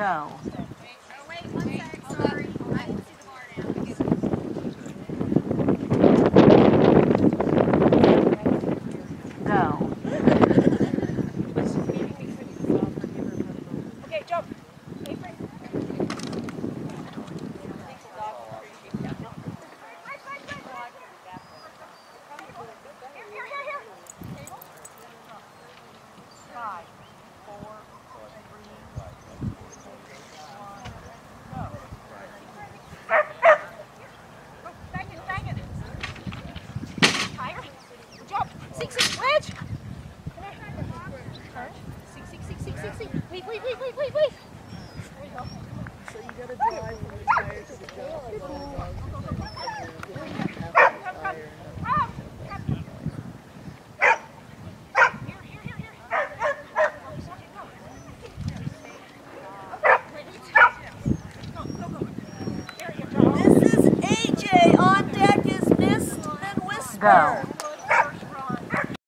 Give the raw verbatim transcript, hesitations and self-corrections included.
Go. Oh, wait, one sec, sorry. I didn't see the bar now. Go. Okay, jump. Hey, Frank. Here, here, here, here. Five, four, Wait, wait, wait, wait, wait, wait. There you go. So you gotta drive from the tire to the dog. Come, come. Here, here, here, here. Go, go, go. This is A J. On deck is Mist and Whisper. Go.